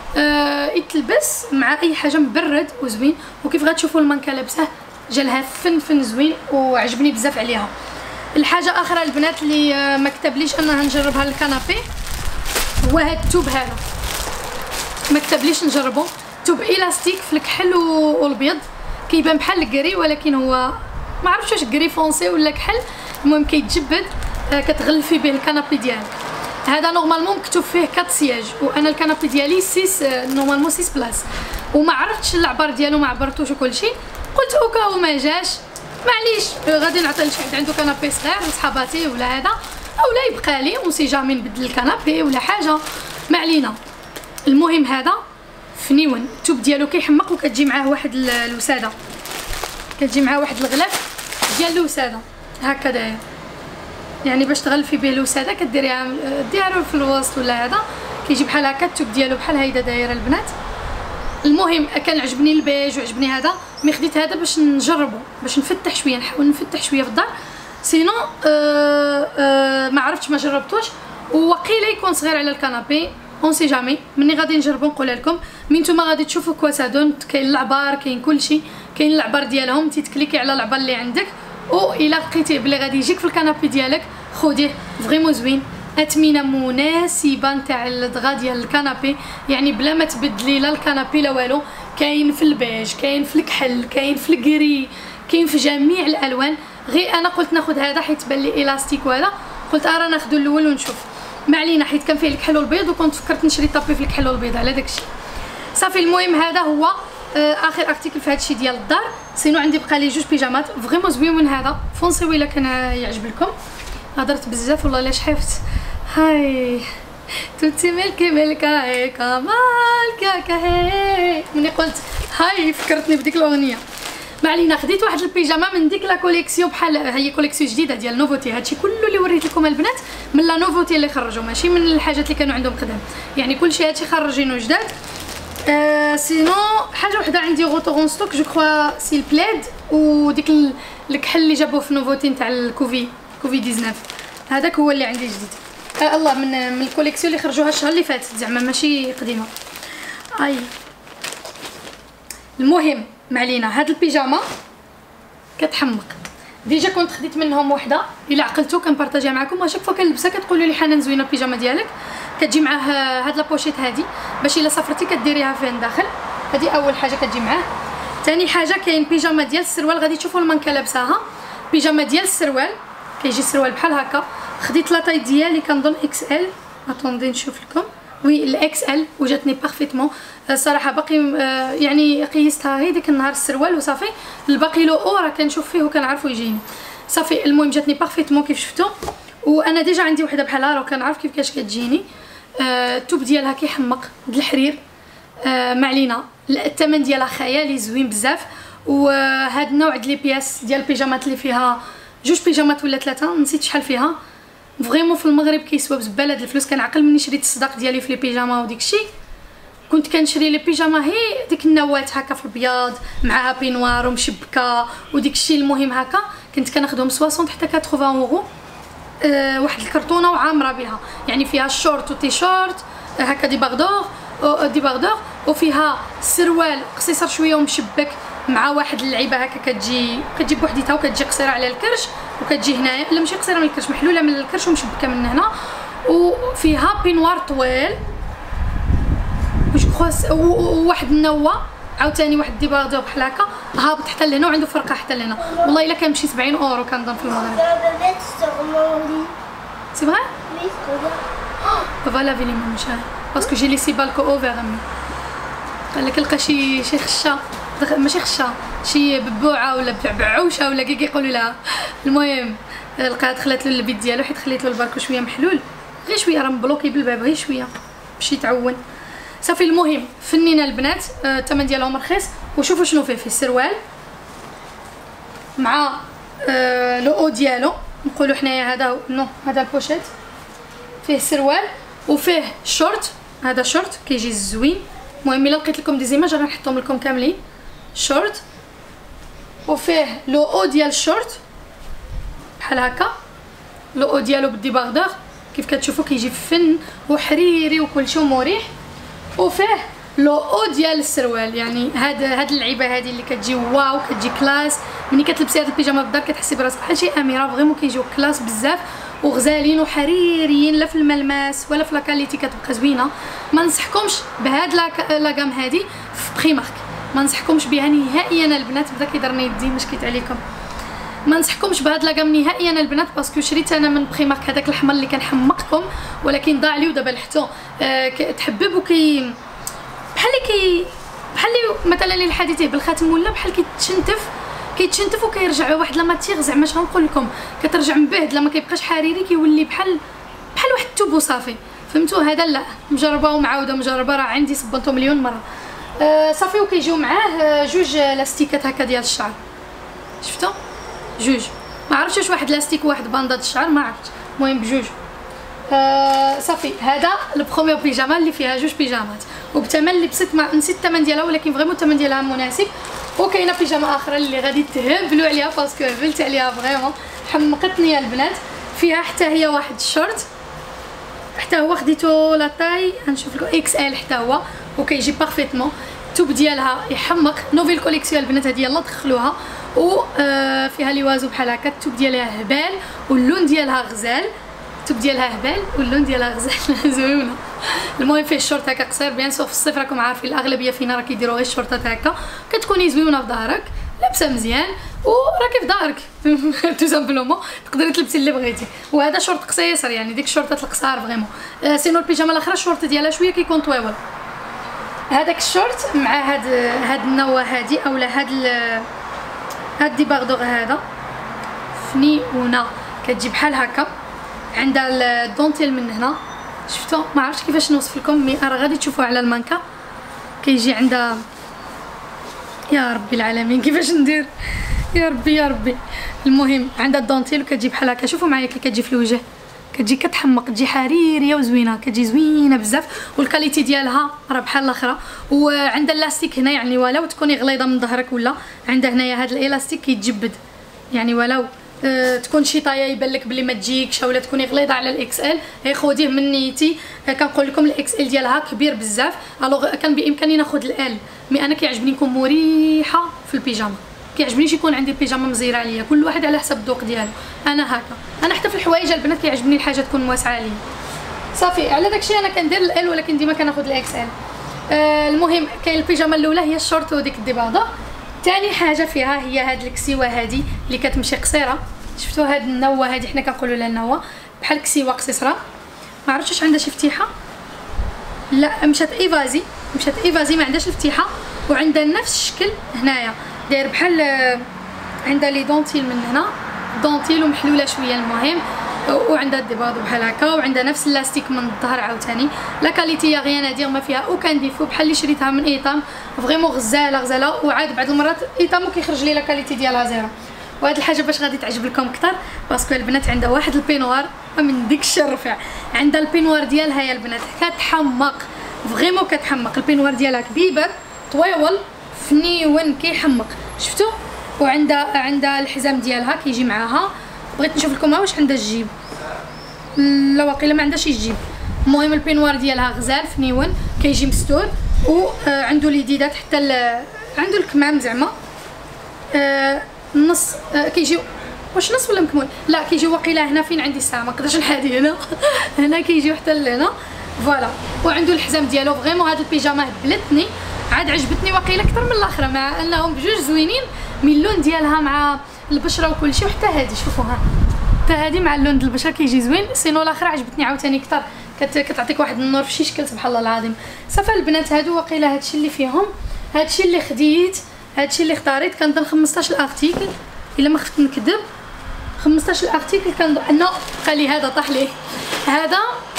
أه يتلبس مع اي حاجه مبرد وزوين، وكيف غتشوفوا المانكا لابسه جالها فن فن زوين وعجبني بزاف عليها. الحاجه اخرى البنات اللي ما كتبليش انها نجربها للكنابي هو هاد التوب هذا، ما كتبليش نجربه. توب الاستيك في الكحل والابيض، كيبان بحال الكري ولكن هو ما عرفتش واش كري فونسي ولا كحل. المهم كيتجبد كتغلفي به الكنابي ديالك. هذا نورمالمون مكتوب فيه كات سياج، وانا الكنابي ديالي ستة نورمالمون ستة بلاص، وما عرفتش العبار ديالو ما عبرتوش وكلشي. قلت اوكا وما جاش معليش غادي نعطي لشي حد عنده كنابي صغير لصحاباتي ولا هذا، اولا يبقى لي اون سي جامي نبدل الكنابي ولا حاجه ما علينا. المهم هذا فنيون، التوب ديالو كيحمق وكتجي معاه واحد الوساده، كتجي معاه واحد الغلاف ديال الوساده هكا داير، يعني باش تغلفي به الوساده كديريها ديرها في الوسط ولا هذا كيجي بحال هكا. التوب ديالو بحال هيدا دايره البنات. المهم كان عجبني البيج وعجبني هذا، مي خديت هذا باش نجربه باش نفتح شويه، نحاول نفتح شويه في الدار، سينو أه أه ما عرفتش ما جربتوش، ووقيله يكون صغير على الكنابي اون سي جامي. مني غادي نجربو نقول لكم، مي نتوما غادي تشوفوا كواسادون، كاين العبار كاين كلشي، كاين العبار ديالهم تيتكليكي على العبار اللي عندك، و الا لقيتيه بلي غادي يجيك في الكنابي ديالك خديه فريمون زوين. اثمنه مناسبه نتاع الدغا ديال الكنابي، يعني بلا ما تبدلي لا الكنابي لا والو. كاين في البيج، كاين في الكحل، كاين في الكري، كاين في جميع الالوان. غير انا قلت ناخذ هذا حيت بان لي الاستيك، وهذا قلت ارا ناخذ الاول ونشوف. ما علينا حيت كان فيه الكحل والبيض، وكنت فكرت نشري طابي في الكحل والبيض على داكشي صافي. المهم هذا هو آه اخر ارتيكل في هادشي ديال الدار. سينو عندي بقى لي جوج بيجامات فريمون زوين من هذا، فونسيو الا كان يعجب لكم. هضرت بزاف والله لا شحفت. هاي توتي ملكي ملكا هي كمال كاكا هي، مني قلت هاي فكرتني بديك الاغنيه. ما علينا. خديت واحد البيجاما من ديك لا كوليكسيون، بحال هي كوليكسيون جديده ديال نوفوتي. هادشي كله اللي وريت لكم البنات من لا نوفوتي اللي خرجوا، ماشي من الحاجات اللي كانوا عندهم قدام، يعني كلشي هادشي خارجينو جداد. آه سينو حاجه وحده عندي غوتو ستوك جو كخوا سي البلاد وديك الكحل اللي جابوه في نوفوتي نتاع الكوفي كوفي تسعطاش، هذاك هو اللي عندي جديد. آه الله من من الكوليكسيون اللي خرجوها الشهر اللي فات زعما ماشي قديمه. اي المهم ما علينا. هاد البيجاما كتحمق ديجا، كنت خديت منهم وحده الا عقلتو كنبارطاجيها معكم، وشاك فوا كنلبسها كتقولوا لي حنان زوينه البيجاما ديالك، كتجي معاه هاد لابوشيت هادي باش الا سافرتي كديريها فين داخل. هادي اول حاجه كتجي معاه. ثاني حاجه كاين بيجاما ديال السروال، غادي تشوفوا المانكه لابساها، بيجاما ديال السروال كيجي السروال بحال هكا. خديت لاطاي ديالي كنظن اكس ال، اتوندي نشوف لكم، وي الاكس ال وجاتني بارفيتمون الصراحه. باقي يعني قيستها هي ديك النهار السروال وصافي، الباقي لو او راه كنشوف فيه وكنعرفو يجيني صافي. المهم جاتني بارفيتمون كيف شفتوا، وانا ديجا عندي وحده بحالها راه كنعرف كيفاش كتجيني. آه التوب ديالها كيحمق د الحرير. آه ما علينا، الثمن ديالها خيالي زوين بزاف. وهاد النوع ديال لي بياس ديال البيجامات اللي فيها جوج بيجامات ولا ثلاثه نسيت شحال فيها، فريمون في المغرب كيسوا بزباله د الفلوس. كنعقل مني شريت الصداق ديالي في لي بيجاما وديك الشيء، كنت كنشري لي بيجاما هي ديك النواه هكا في الابيض معها بينوار ومشبكه وديك الشيء. المهم هكا كنت كناخذهم ستين حتى ثمانين اورو. أه واحد الكرتونه وعامره بها، يعني فيها الشورت وتي شورت هكا دي باغدور دي باغدور، وفيها سروال قصير شويه ومشبك مع واحد اللعيبه هكا كتجي كتجي بوحديتها وكتجي قصيره على الكرش وكتجي هنايا، لا ماشي قصيره من الكرش، محلوله من الكرش ومشبكه من هنا، وفيها بينوار طويل وواحد النواه عاوتاني واحد دي باغدور بحال هكا هابط حتى لهنا وعنده فرقه حتى لهنا. والله الا كنمشي سبعين اورو كنظن في المغرب. سي فري فوالا فيلي مش باسكو جي لي سي بالكو اوفر امي. قال لك لقى شي شي خشه ماشي خشه شي ببوعه ولا بعوشه ولا كي كيقولوا لها. المهم لقات دخلت له البيت ديالو حيت خليت له الباركو شويه محلول غير شويه، راه مبلوكي بالباب غير شويه باش يتعون صافي. المهم فنينا البنات، الثمن آه ديالهم رخيص. وشوفوا شنو فيه، في السروال مع آه لو او ديالو، نقولوا حنايا هذا نو هذا البوشيت، فيه سروال وفيه شورت، هذا شورت كيجي زوين. المهم الا لقيت لكم دي زيماج راه نحطهم لكم كاملين. شورت وفيه لو او ديال الشورت بحال هكا، لو او ديالو بالدي باغدور كيف كتشوفوا كيجي فن وحريري وكلشي ومريح. وفيه لو او ديال السروال، يعني هاد هاد اللعيبه هادي اللي كتجي واو كتجي كلاس. ملي كتلبسي هاد البيجاما بالدار كتحسي براسك بحال شي اميره، فريمون كيجيو كلاس بزاف وغزالين وحريريين، لا في الملمس ولا في لاكاليتي كتبقى زوينه. ما ننصحكمش بهاد لاكام هادي في بريمارك، ما ننصحكمش بها نهائيا البنات. بدا كيضرني يدي مشكيت عليكم، ما ننصحكمش بهاد لاكام نهائيا البنات، باسكو شريت انا من بريمارك هذاك الاحمر اللي كنحمقكم، ولكن ضاع لي ودابا لحتو أه تحبب وكي بحال كي بحال مثلا اللي حديتيه بالخاتم ولا بحال كيتشنتف كيتشنتف وكيرجع واحد لا ماتيغ، زعما اش غنقول لكم، كترجع مبهد لما كيبقاش حريري كيولي بحال بحال واحد التوب وصافي. فهمتوا؟ هذا لا، مجربه ومعاوده مجربه، راه عندي صبنته مليون مره. أه صافي. وكيجيو معاه جوج لاستيكات هكا ديال الشعر، شفتوا جوج، ما عرفتش واش واحد لاستيك وواحد باندا د الشعر ما عرفتش، المهم بجوج. آه صافي. هذا البروميير بيجاما اللي فيها جوج بيجامات وبثمن اللي لبست، ما نسيت الثمن ديالها ولكن فريمون الثمن ديالها مناسب. وكاينه بيجاما اخرى اللي غادي تهبلوا عليها باسكو هبلت عليها فريمون حمقتني البنات. فيها حتى هي واحد الشورت، حتى هو خديتو لا طاي غنشوف لكم اكس ال حتى هو، وكيجي بارفيتمون. التوب ديالها يحمق، نوفيل كوليكسيون البنات هذه يلا دخلوها. و آه فيها لوازو بحال هكا، التوب ديالها هبال واللون ديالها غزال، التوب ديالها هبال واللون ديالها غزال زوينه. المهم فيه الشورت هكا قصير، بيان سور في الصيف راكم عارفين الاغلبيه فينا راه كيديروا غير الشورتات هكا، كتكوني زوينه في ظهرك لابسه مزيان وراكي في دارك تو سامبلومون تقدري تلبسي اللي بغيتي. وهذا شورت قصير، يعني ديك الشورتات القصار فريمون. آه سينو البيجاما الاخرى الشورت ديالها شويه كيكون طويول. هذاك الشورت مع هاد هاد النواه هادي اولا هاد هاد دي باغدور هذا فنيونه كتجي بحال هكا، عندها الدونتيل من هنا، شفتوا؟ ما عرفتش كيفاش نوصف لكم، مي راه غادي تشوفوه على المانكا. كيجي عندها يا ربي العالمين كيفاش ندير، يا ربي يا ربي. المهم عندها الدونتيل وكتجي بحال هكا، شوفوا معايا كي كتجي في الوجه، كتجي كتحمق، تجي حريريه وزوينه، كتجي زوينه بزاف، والكاليتي ديالها راه بحال الاخرى. وعندها الاستيك هنا يعني ولو تكوني غليظه من ظهرك ولا عندها هنايا هذا الالاستيك كيتجبد، يعني ولو أه تكون شي طايه يبان لك بلي ما تجيكش ولا تكوني غليظه على الاكس ال، غير خذيه من نيتي. أه كنقول لكم الاكس ال ديالها كبير بزاف، الوغ كان بامكاني ناخذ ال، مي انا كيعجبني نكون مريحه في البيجاما، كيعجبنيش يكون عندي البيجاما مزيره عليا، كل واحد على حسب الذوق ديالو. انا هكا، انا حتى في الحوايج البنات كيعجبني الحاجه تكون واسعه عليا. صافي على داكشي انا كندير ال، ولكن ديما كناخذ الاكس ال. آه المهم كاين البيجاما الاولى هي الشورت وديك الدباضه. ثاني حاجه فيها هي هاد الكسيوه هادي اللي كتمشي قصيره، شفتوا هاد النوه هادي حنا كنقولوا لها النوه، بحال كسيوه قصيره، ما عرفتش واش عندها شي فتيحه، لا مشات ايفازي، مشات ايفازي ما عندهاش الفتيحه، وعندها نفس الشكل هنايا داير بحال عندها لي دونتيل من هنا، دونتيل ومحلوله شويه. المهم وعندها الدباض بحال هكا، وعندها نفس اللاستيك من الظهر عاوتاني. لا كاليتي يا غيان ادير ما فيها اوكان ديفو، بحال اللي شريتها من ايطام فريمون غزاله غزاله، وعاد بعض المرات ايطام كيخرج لي لا كاليتي ديالها زيرو. وهاد الحاجه باش غادي تعجب لكم اكثر باسكو البنات عندها واحد البينوار من ديك الشر رفيع، عندها البينوار ديالها يا البنات كتحمق فريمون كتحمق، البينوار ديالها كبيبر طويول فنيون كيحمق، شفتوا؟ وعندها عندها الحزام ديالها كيجي معاها، بغيت نشوف لكم واش عندها الجيب، لا واقيلا ما عندهاش الجيب. المهم البينوار ديالها غزال فنيون كيجي مستور، وعنده لي ديدات حتى عنده الكمام زعما آه النص آه كيجي واش نص ولا مكمول، لا كيجي واقيلا هنا فين عندي الساعه ما نقدرش نحادي هنا هنا كيجي حتى لهنا فوالا. وعنده الحزام ديالو فريمون هاد البيجامه هبلتني، عاد عجبتني واقيلا اكثر من الاخرى مع انهم بجوج زوينين من اللون ديالها مع البشره وكل شيء. وحتى هذه شوفوا ها، حتى هذه مع اللون ديال البشره كيجي زوين، سينو الاخرى عجبتني عاوتاني اكثر، كتعطيك واحد النور في شي شكل سبحان الله العظيم. صافي البنات هادو واقيلا هادشي اللي فيهم، هادشي اللي خديت، هادشي اللي اختاريت. كنظن خمسطاش الارتيكل الا ما خفت نكذب، خمسطاش الارتيكل كنظن نو بقى لي هذا طاح ليه هذا.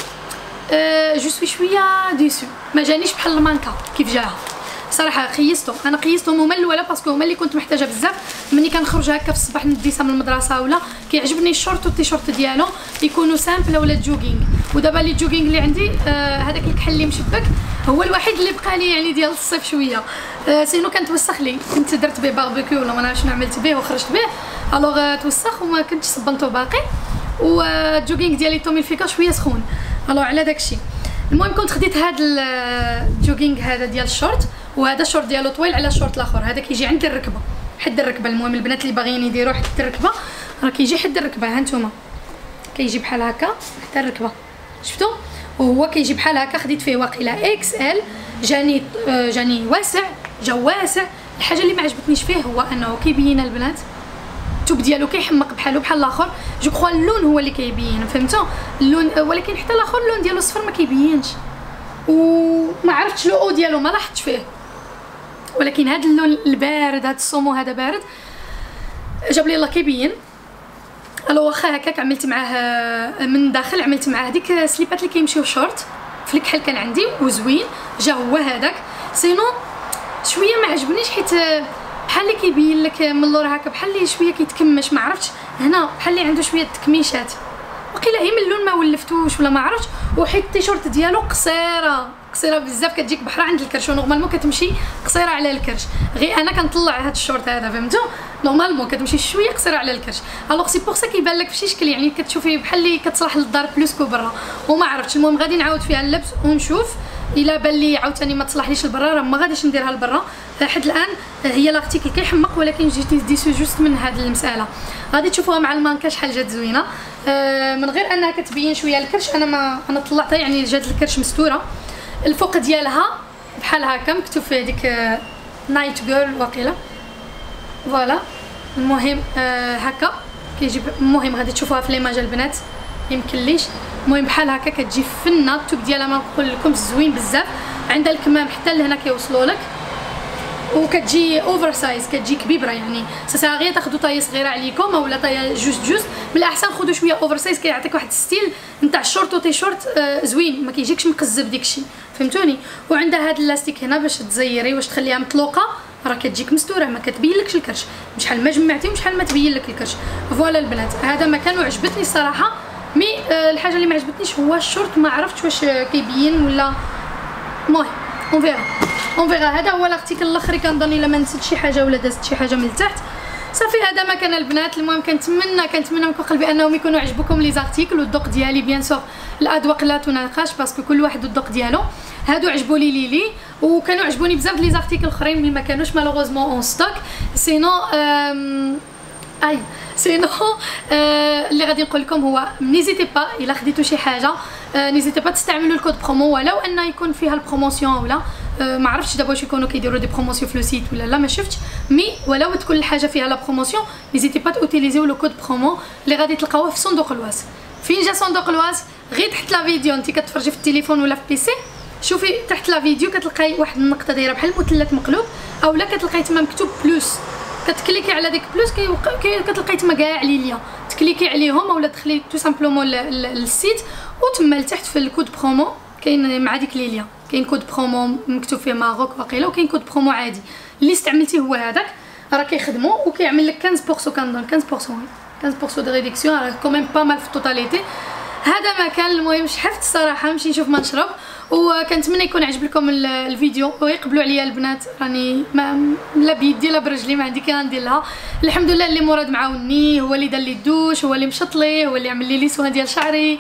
أه جو سوي شويه ديسو، ما جانيش بحال المانكا كيف جاها صراحه. قيستو انا قيستهم هما الاولى باسكو هما اللي كنت محتاجه بزاف ملي كنخرج هكا في الصباح نديسها من المدرسه، ولا كيعجبني الشورت والتيشورت ديالو يكونوا سامبل ولا جوغينغ. ودابا لي جوغينغ اللي عندي آه هذاك الكحل اللي مشبك هو الوحيد اللي بقى لي يعني ديال الصيف شويه، آه سينو كانت وسخ لي، كنت درت به باربيكيو ولا ما نعرفش شنو عملت به وخرجت به الوغ توسخ وما كنتش صبنته باقي، والجوغينغ ديالي تومي فيكا شويه سخون الوغ على داكشي. المهم كنت خديت هذا الجوغينغ هذا ديال الشورت، وهذا الشورت ديالو طويل على الشورت الاخر، هذا كيجي عند الركبه حد الركبه. المهم البنات اللي باغيين يديروا حد الركبه راه كيجي حد الركبه، ها نتوما كيجي بحال هكا حتى الركبه شفتوا، وهو كيجي بحال هكا. خديت فيه واقيلا اكس ال، جاني جاني واسع، جا واسع. الحاجه اللي ما عجبتنيش فيه هو انه كيبين البنات التوب ديالو كيحمق بحالو بحال الاخر، جو كخوا اللون هو اللي كيبين فهمتوا اللون، ولكن حتى الاخر اللون ديالو صفر ما كيبينش، وما عرفتش لو او ديالو ما لاحظتش فيه. ولكن هذا اللون البارد هذا الصومو هذا بارد جاب لي الله كيبين. الو واخا هكاك عملت معاه من الداخل، عملت معاه ديك سليبات اللي كيمشيو شورت في الكحل كان عندي وزوين، جا هو هذاك. سينو شويه ما عجبنيش حيت بحال اللي كيبين لك من اللور هكا، بحال اللي شويه كيتكمش ما عرفتش هنا، بحال اللي عنده شويه تكميشات وقيلا هي من اللون ما ولفتوش ولا ما عرفتش. وحيت التيشورت ديالو قصيره قصيره بزاف كتجيك بحرا عند الكرش، ونورمالمون كتمشي قصيره على الكرش، غير انا كنطلع هذا الشورت هذا فهمتوا نورمالمون كتمشي شويه قصيره على الكرش. الوغ سي بور سا كيبان لك في شكل يعني كتشوفي بحال اللي كتصلح للدار بلوس كو برا، وما عرفتش. المهم غادي نعاود فيها اللبس ونشوف الا بان لي عاوتاني ما تصلحليش لبرا راه ما غاديش نديرها لبرا. لحد الان هي لاختيكل كيحمق، ولكن جيت ديسو جوست من هذه المساله. غادي تشوفوها مع المانكا شحال جات زوينه آه من غير انها كتبين شويه الكرش. انا ما انا طلعتها يعني جات الكرش مستوره. الفوق ديالها بحال هكا مكتوب فيه ديك نايت جيرل واقيلا فوالا. المهم آه هكا كيجي. المهم غادي تشوفوها في ليماج البنات يمكن ليش. المهم بحال هكا كتجي فنه، التوب ديالها ما نقول لكم زوين بزاف، عندها الكمام حتى لهنا كيوصلوا لك، وكتجي اوفر سايز كتجي كبيبره يعني سا غير تاخذوا طايه صغيره عليكم اولا طايه جوج جوج. من الاحسن خذوا شويه اوفر سايز كيعطيك واحد الستيل نتاع الشورت وتي شورت آه زوين، ما كيجيكش مقزب داكشي فهمتوني. وعندها هذا اللاستيك هنا باش تزيري واش تخليها مطلوقه راه كتجيك مستوره ما كتبين لكش الكرش، بشحال ما جمعتي وشحال ما تبين لك الكرش. فوالا البنات هذا مكان وعجبتني الصراحه، مي آه الحاجه اللي ما عجبتنيش هو الشورت، ما عرفتش واش كيبين ولا المهم اون فيغا اون فيغا. هذا هو الارتيكل الاخر، كنظن الا ما نسيت شي حاجه ولا دازت شي حاجه من التحت. صافي هذا ما كان البنات. المهم كنتمنى كنتمنى من كل قلبي انهم يكونوا عجبكم لي زارتيكل، والذوق ديالي بيان سور الاذواق لا تناقش باسكو كل واحد والذوق ديالو. هادو عجبوا لي ليلي وكانوا عجبوني بزاف لي زارتيكل اخرين مي ما كانوش مالوغوزمون اون ستوك. سينو اي سينو اللي غادي نقول لكم هو نيزيتي با الا خديتو شي حاجه نيزيتي با تستعملوا الكود برومو، ولو ان يكون فيها البروموسيون ولا ما عرفتش دابا واش يكونوا كيديروا دي بروموسيون في لو سيت ولا لا ما شفتش، مي ولو تكون الحاجه فيها لا بروموسيون نيزيتي با توتيليزيو لو كود برومو اللي غادي تلقاوه في صندوق الواس. فين جا صندوق الواس؟ غير تحت لا فيديو انت كتفرجي في التليفون ولا في بيسي، شوفي تحت لا فيديو كتلقاي واحد النقطه دايره بحال المثلث مقلوب، اولا كتلقاي تما مكتوب بلوس، كتكليكي على ديك بلوس كتلقاي تما كاع لي ليا تكليكي عليهم اولا تدخلي تو سامبلومون للسيت، وتما لتحت في الكود برومو كاين مع ديك لي ليا كاين كود برومو مكتوب فيه ماروك واقيلا، وكاين كود برومو عادي اللي استعملتيه هو هذاك راه كيخدموا وكيعمل لك خمسة بالمية كنظن خمسة بالمية خمسة بالمية دو ريدكسيون، راه كوميم با مال في التوتاليتي. هذا ما كان. المهم شحفت الصراحه نمشي نشوف ما نشرب، وكنتمنى يكون عجب لكم الفيديو ويقبلوا عليا البنات، راني ما لا بيدي لا برجلي ما عندي كي غندير لها. الحمد لله اللي مراد معاوني، هو اللي دار لي الدوش، هو اللي مشط لي، هو اللي عمل لي لي سوان ديال شعري،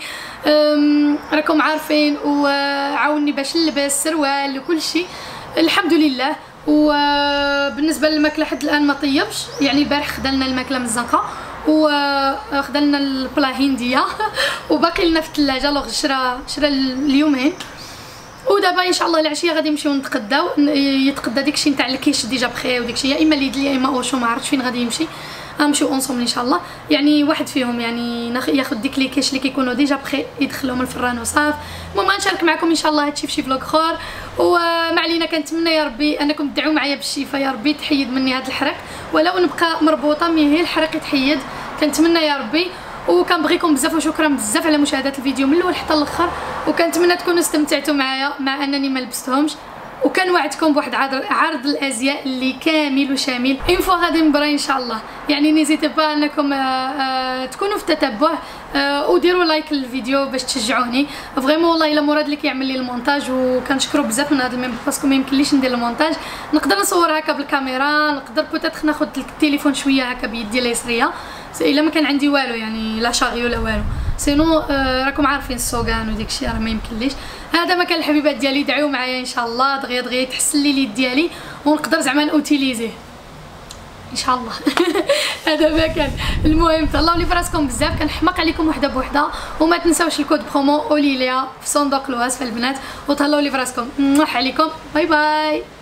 راكم عارفين، وعاوني باش نلبس سروال وكل شيء الحمد لله. وبالنسبه للماكله حد الان ما طيبش، يعني البارح خدلنا الماكله من الزنقه وخدلنا البلا هنديه وباقي لنا في الثلاجه، لوغ شرا شرا اليومين. ودابا ان شاء الله العشيه غادي نمشيو نتغداو، يتغدى داكشي نتاع الكيش ديجا بخي وداكشي، يا اما ليدل يا اما اوشو، ما عرفتش فين غادي يمشي، غنمشيو اونصومبل ان شاء الله. يعني واحد فيهم يعني ياخذ ديك لي كيش اللي كيكونوا ديجا بخي يدخلهم الفران وصاف. المهم غنشارك معكم ان شاء الله هادشي في شي فلوق اخر. وما علينا كنتمنى يا ربي انكم تدعوا معايا بالشفاء، يا ربي تحيد مني هذا الحرق، ولو نبقى مربوطه مي هي الحرق يتحيد، كنتمنى يا ربي. وكنبغيكم بزاف وشكرا بزاف على مشاهده الفيديو من الاول حتى الاخر، وكنتمنى تكونوا استمتعتوا معايا مع انني ما لبستهمش، وكنوعدكم بواحد عرض الازياء اللي كامل وشامل اون فوا غادي نبرا ان شاء الله. يعني نيزيتي با انكم آآ آآ تكونوا في التتبع وديروا لايك للفيديو باش تشجعوني فريمون. والله الا مراد اللي كيعمل لي المونتاج، وكنشكرو بزاف من هذا الميم باسكو ما يمكنليش ندير المونتاج، نقدر نصور هكا بالكاميرا، نقدر بوتيتر ناخذ التليفون شويه هكا بيدي اليسريه الا ما كان عندي والو، يعني لا شاغي ولا والو، سينو آه راكم عارفين السوغان وديكشي راه ما يمكنليش. هذا ما كان الحبيبات ديالي، دعيو معايا ان شاء الله دغيا دغيا تحسن لي اليد ديالي ونقدر زعما نوتيليزيه ان شاء الله. هذا ما كان. المهم تهلاو لي فراسكم بزاف، كنحماق عليكم وحده بوحده، وما تنساوش الكود برومو اوليليا في صندوق الوصف البنات، وتهلاو لي فراسكم. عليكم باي باي.